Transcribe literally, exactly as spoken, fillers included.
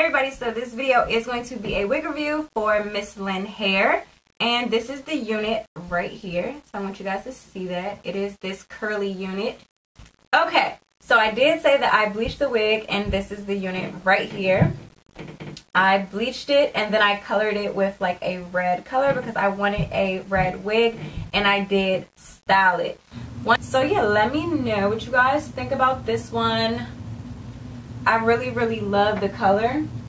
everybody, so this video is going to be a wig review for Mslynnhair, and this is the unit right here. So I want you guys to see that. It is this curly unit. Okay, so I did say that I bleached the wig, and this is the unit right here. I bleached it and then I colored it with like a red color because I wanted a red wig, and I did style it. So yeah, let me know what you guys think about this one. I really really love the color.